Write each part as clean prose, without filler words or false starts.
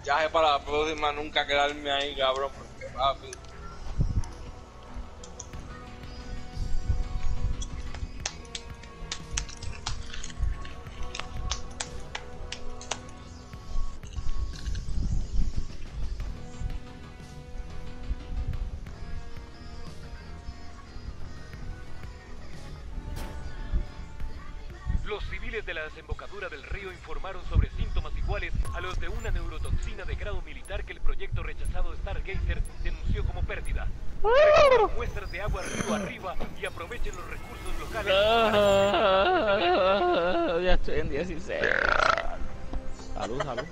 Ya es para la próxima nunca quedarme ahí, cabrón, porque papi. Los civiles de la desembocadura del río informaron sobre síntomas iguales a los de una neurotoxina de grado militar que el proyecto rechazado Stargazer denunció como pérdida. Recojan muestras de agua río arriba y aprovechen los recursos locales. Ya estoy en 16. Salud, salud.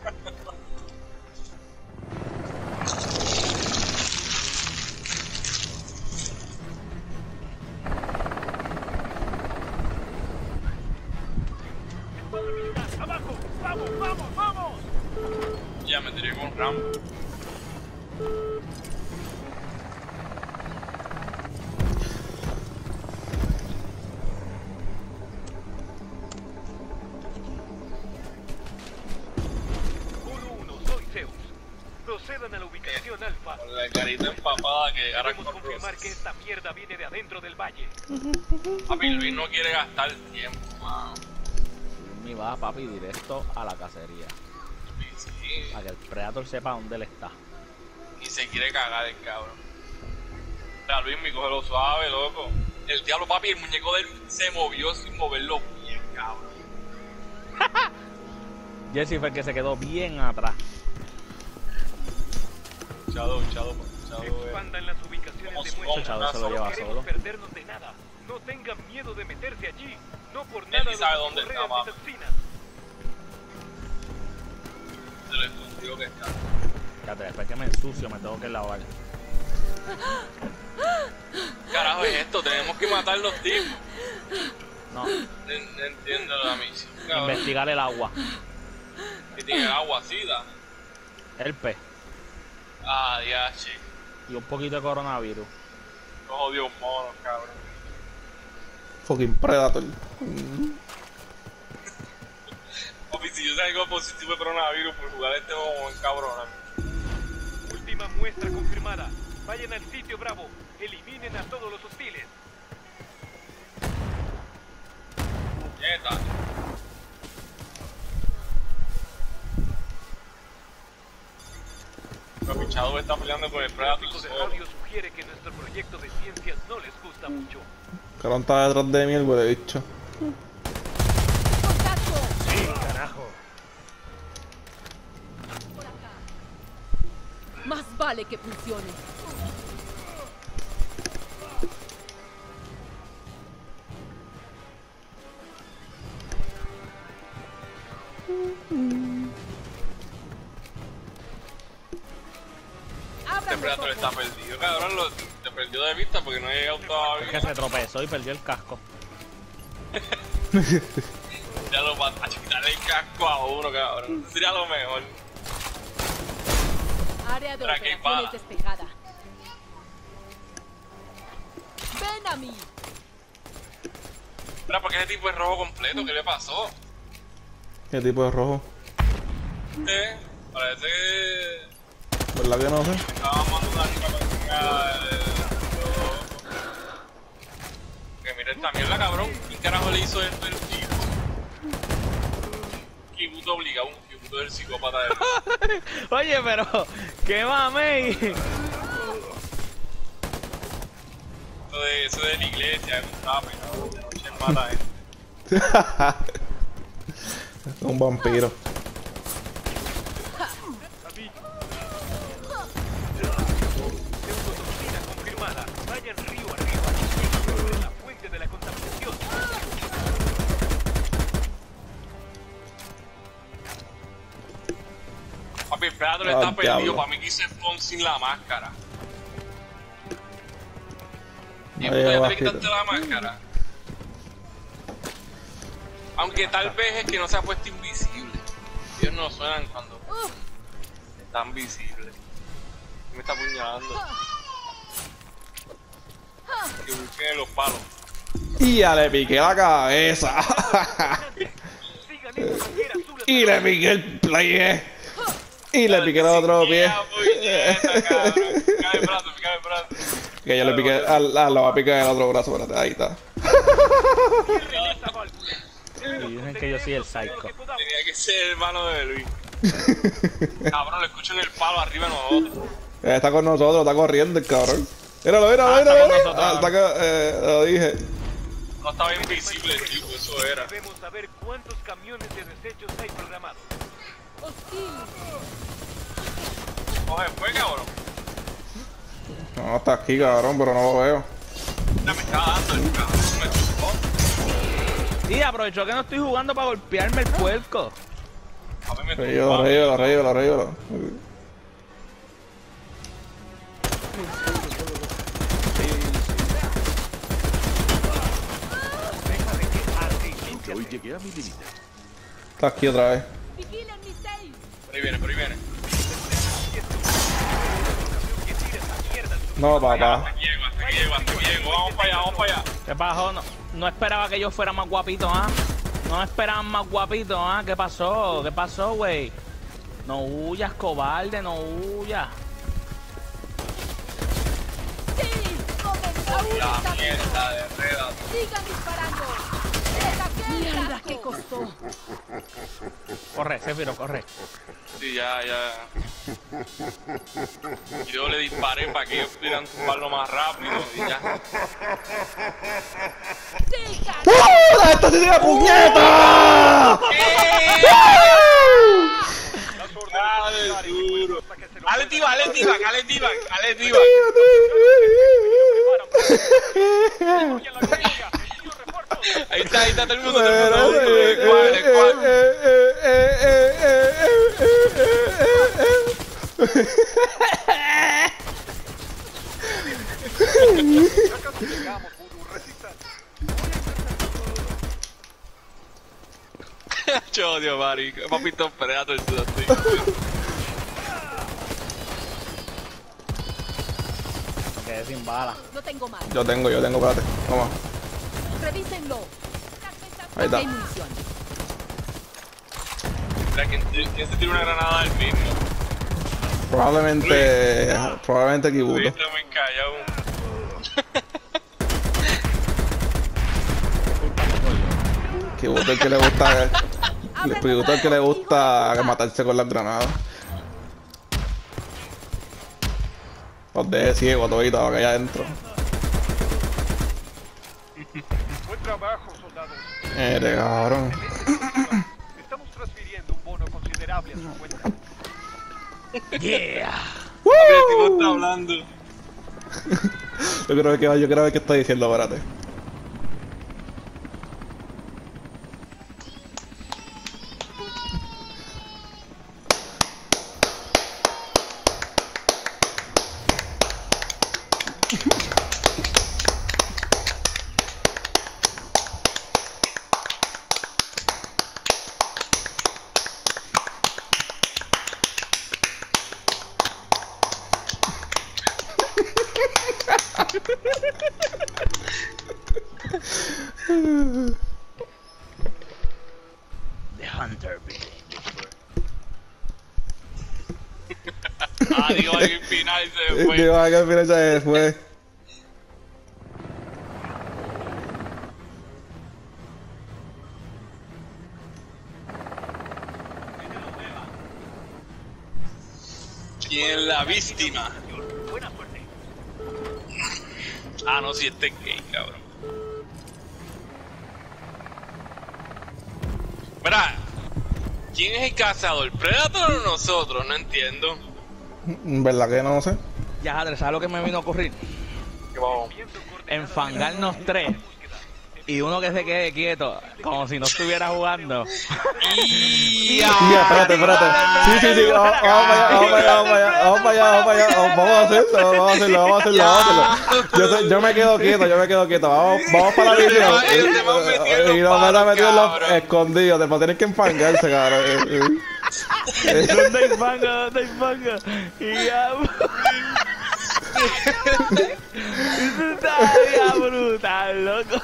¡Abajo! ¡Vamos, vamos, vamos! Ya me tiré con Rambo. Soy Zeus. Procedan a la ubicación alfa. Con la carita empapada que agarra Debemos con confirmar Rosas. que esta mierda viene de adentro del valle. Papi, Luis no quiere gastar tiempo, mano. Mi va, papi, directo a la cacería. Sí, Para que el Predator sepa dónde él está. y se quiere cagar el cabrón. O sea, Luis, me coge lo suave, loco. El diablo, papi, el muñeco de él se movió sin moverlo bien, cabrón. Jesse fue el que se quedó bien atrás. Chado. Expandan las ubicaciones de muestra. Chado se lo lleva No queremos solo. perdernos de nada. No tengan miedo de meterse allí. No por Él nada ni sabe los dónde correan está, mami. toxinas. De lo escondido que está. Fíjate, después que me ensucio me tengo que lavar. Carajo es esto, tenemos que matar los tipos. No, No entiendo la misión, cabrón. investigar el agua. Que tiene agua, sida. El pez. Ah, diache. Y un poquito de coronavirus. Los odios monos, cabrón. Fucking Predator. Papi, si yo salgo positivo de coronavirus por jugar este juego en cabrón. Última muestra confirmada. Vayan al sitio Bravo. Eliminen a todos los hostiles. Nieta. Papi, Chado está peleando con el El Predator tráfico de solo. radio sugiere que nuestro proyecto de ciencias no les gusta mucho. Cabrón está detrás de mí el huele bicho. Sí, carajo. Más vale que funcione. Este Predator está perdido, cabrón. Te perdió de vista porque no ha llegado Es que todavía. se tropezó y perdió el casco. Ya lo va a quitarle el casco a uno, cabrón. Sería lo mejor. Área de ¿Para qué operaciones va? despejada. Ven a mí. Mira, porque ese tipo es rojo completo, ¿qué le pasó? ¿Qué tipo de rojo? Parece que ¿Verdad que no sé? estaba mandando una chica para que tenga que mira esta mierda, cabrón. ¿Qué carajo le hizo esto el tipo? Kibuto obligado, un Kibuto del psicópata de Oye, pero, ¿qué mame? eso de la iglesia, un tape, ¿no? De noche mata gente. Un vampiro. Neurotoxina confirmada. Vayan río arriba. La fuente de la contaminación. Papi, el Predator Ah, está perdido. diablo. Para mí quise Spawn sin la máscara. Y Ahí tú ya te abajito. quitaste la máscara. Aunque tal vez es que no se ha puesto invisible. Ellos no suenan cuando están visibles. Me está apuñalando. Que busquen los palos. Y ya le piqué la cabeza. Sigan esa manguera azul. Y le piqué el play. Y le piqué el otro pie. Puñeta, cabrón. Pica el brazo, pica el brazo. Que yo le piqué, lo va a picar el otro brazo, espérate, ahí está. Y dicen que yo soy el psycho. Tenía que ser el hermano de Luis. Cabrón, le escucho en el palo arriba de nosotros. Está con nosotros, está corriendo el cabrón. Míralo, está con míralo. nosotros, Está acá, lo dije. No estaba invisible el tipo, eso era. Debemos saber cuántos camiones de desechos hay programados. Hostil. Coge, fue, cabrón. No, está aquí, cabrón, pero no lo veo. Ya me estaba dando el cabrón, me chocó. Y aprovechó que no estoy jugando para golpearme el puerco. A mí me Reylo. Hoy llegué a mi límite. Está aquí otra vez. Vigilen mi safe. Por ahí viene, por ahí viene. No, papá. Hasta aquí llego. Vamos para allá. ¿Qué pasó? No esperaba que yo fuera más guapito, ¿ah? No esperaban más guapito, ¿ah? ¿Qué pasó? ¿Qué pasó, güey? No huyas, cobarde, no huyas. Sí. Aún La está vivo. mierda de Reda. Sigan disparando. Mierda, ¿qué costó? Corre, Zephyro, corre. Sí, ya. Yo le disparé para que ellos pudieran tumbarlo más rápido y ya. Sí, ¡La esta tiene la puñeta! Dale duro. Dale, Tiba. Ahí está todo el mundo. Yo odio, marico. Hemos visto un Predator en Sudáfrica. Me quedé sin bala. No tengo más. Yo tengo, espérate. Vamos. Revísenlo. Ahí está. Hay munición. Mira, ¿quién se tira una granada al mismo? Probablemente Kibuto. Luis está muy callado. Kibuto el que le gusta. Kibuto el que le gusta matarse con las granadas. Los deje ciego todito acá allá adentro. Buen trabajo, soldados. Cabrón. Estamos transfiriendo un bono considerable a su cuenta. Yeah. El tipo está hablando. Yo creo que está diciendo, espérate. The Hunter begins. Digo, al final se fue. Digo, que al final se fue. ¿Quién es la víctima? Buena suerte. Ah, no, si este es gay, cabrón. Mira, ¿quién es el cazador? ¿Predator o nosotros? No entiendo. ¿Verdad que no sé? Ya, Jadre, ¿sabes lo que me vino a ocurrir? ¿Qué vamos? Enfangarnos tres. Y uno que se quede quieto, como si no estuviera jugando. Ya, espérate. Sí. Vamos para allá. Vamos a hacerlo. Yo me quedo quieto. Vamos para la visión. Y nos van a meter en los escondidos. Después tienes que enfangarse, cabrón. ¿Dónde hay manga? Y ya. Eso está bien brutal, loco.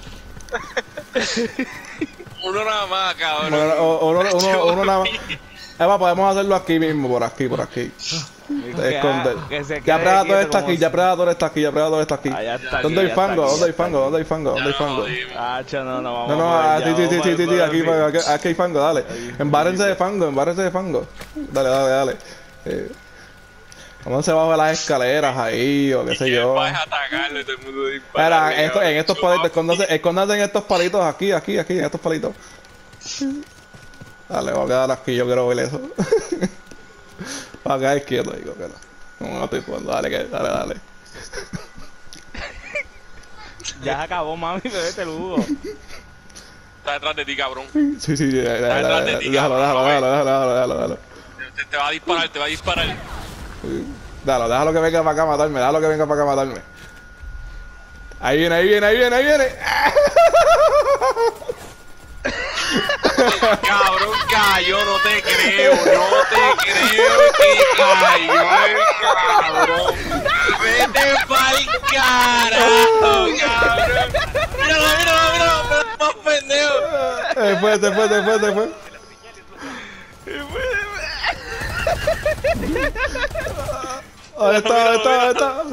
Uno nada más, cabrón. Uno nada más. Eva, podemos hacerlo aquí mismo, por aquí, por aquí. Esconder. Que se Ya quede Predator quieto está como aquí, si- ya Predator está aquí, ya Predator está aquí. Ah, ya está ¿Dónde aquí, hay ya fango? está ¿Dónde hay aquí, fango? ¿Dónde hay fango? ¿Dónde hay Ya fango? nos jodimos. Hacho, no, vamos. No, por allá, sí, vamos por aquí, allí. fango, aquí hay fango, dale. Embárrense de fango, embárrense de fango. Dale. Pónganse bajo las escaleras ahí, o qué sé yo. Vas a atacarle, todo el mundo dispara. Espera, en estos palitos, escóndanse en estos palitos, aquí, en estos palitos. Dale, voy a quedar aquí, yo quiero ver eso. Voy a quedar quieto, digo, que no estoy jugando, dale. Ya se acabó, mami, bebete el jugo. Está detrás de ti, cabrón. Sí, detrás de ti, déjalo. Te va a disparar, te va a disparar. Déjalo que venga para acá a matarme, Ahí viene. Cabrón, cayó, no te creo que cayó el cabrón. Vete pa'l carajo, cabrón. Míralo, más pendejo. Se fue. ¿Dónde está?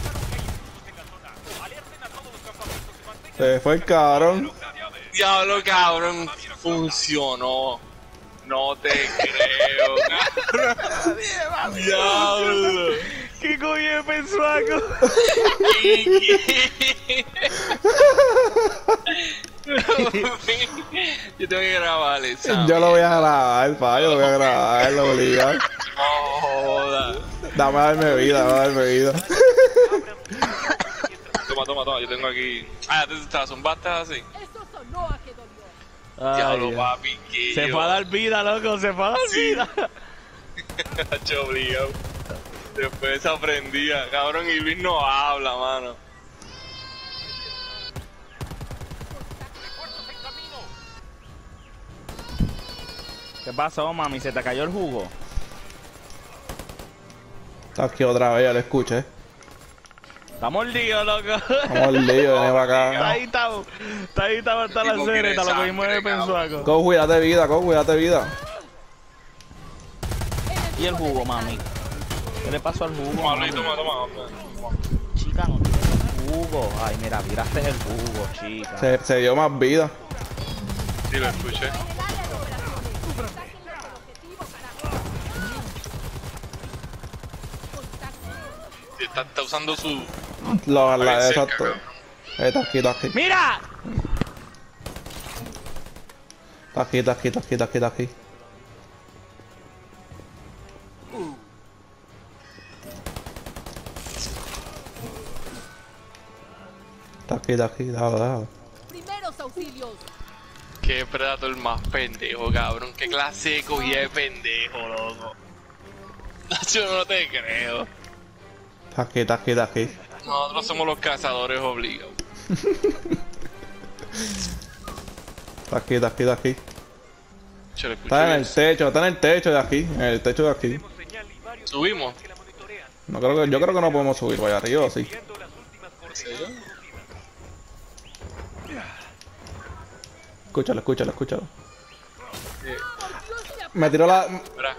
Se fue el cabrón. Diablo, cabrón, funcionó. No te creo, cabrón. Diablo. ¿Qué coño de pensuaco? Yo tengo que grabar esa. Yo lo voy a grabar, yo lo voy a grabar, lo obligado. No joda. Dame a darme vida. Toma, yo tengo aquí. Ah, te la zumbaste así. Eso sonó a que dolió. Diablo, papi, que Se fue a dar vida, loco, se fue a dar vida. Hacho obligado. Después se aprendía, cabrón, y Luis no habla, mano. ¿Qué pasó, mami? ¿Se te cayó el jugo? Está aquí otra vez, ya lo escuché. Estamos líos, loco. Vamos al lío, viene para acá. Está ahí, está la Tipo cereta, quiere lo que vimos de sangre, pensuaco. Go, cuídate vida. ¿Y el jugo, mami? ¿Qué le pasó al jugo, Toma, mami? Luis, toma. Chica, no tienes jugo. Ay, mira, tiraste el jugo, chica. Se dio más vida. Sí, lo escuché. En el área de operaciones. Contacten el objetivo, carajo. Contacten. Sí, está usando su... Exacto. cabrón. Está aquí. ¡Mira! Está aquí. Está aquí. Déjalo. Primeros auxilios. Qué Predator más pendejo, cabrón. Qué clase de cogida de pendejo, loco. Yo no te creo. Está aquí. Nosotros somos los cazadores obligados. Está aquí. Yo lo escuché Está en bien. el techo de aquí. En el techo de aquí. Tenemos señal y varios Subimos. que la monitorean, Yo creo que no podemos subir para allá arriba, ¿o sí? siguiendo las últimas coordenadas conocidas. Escúchalo. Por Dios, Me tiró la... Espera.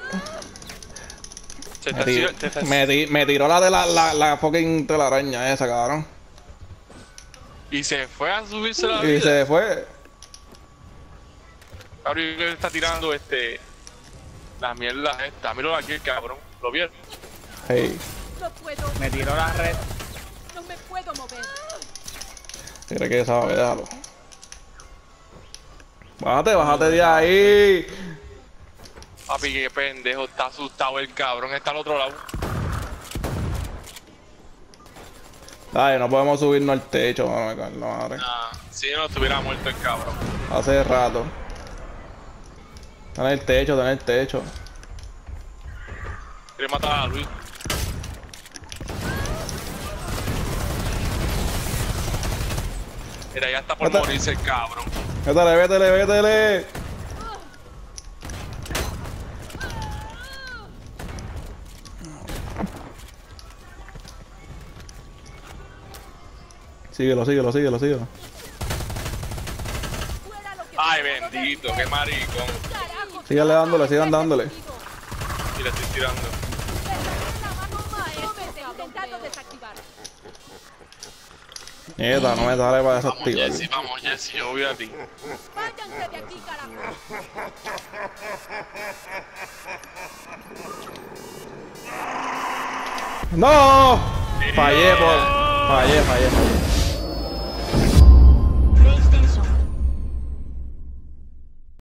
Me tiró la de la fucking telaraña esa, cabrón. Y se fue a subirse la Y vida. se fue. Cabrón, yo creo que está tirando las mierdas estas. Míralo aquí, cabrón. ¿Lo vieron? Hey, no puedo. Me tiró la red. No me puedo mover. ¿cree que sabe? Déjalo. Bájate de ahí. Papi, qué pendejo. Está asustado el cabrón. Está al otro lado. Ay, no podemos subirnos al techo, me cago en la madre. Ah, si no estuviera muerto el cabrón. Hace rato. Está en el techo. Quiere matar a Luis. Mira, ya está por Mata. morirse el cabrón. Vétele. Síguelo. Fuera lo que Ay, puedo bendito, ver. qué maricón. Carajo, Síganle dándole. conmigo. Y le estoy tirando. Intentando desactivar. Nieta, no me sale para desactivar. Vamos, Jesse, yo voy a ti. Váyanse de aquí, carajo. ¡No! Fallé.